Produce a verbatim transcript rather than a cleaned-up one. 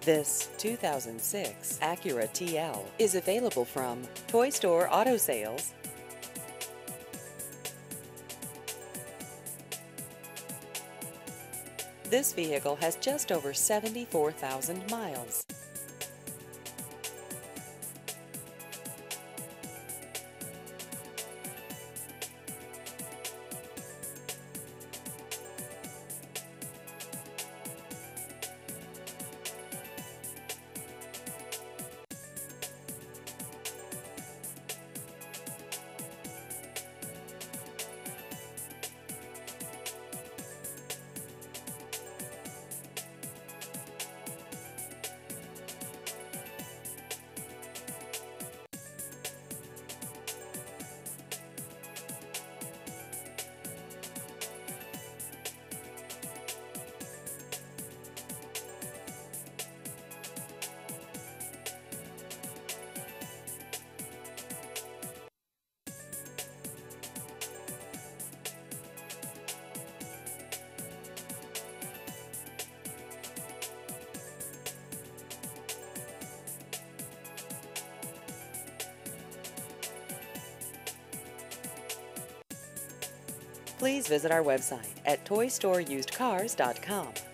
This two thousand six Acura T L is available from Toy Store Auto Sales. This vehicle has just over seventy-four thousand miles. Please visit our website at toy store used cars dot com.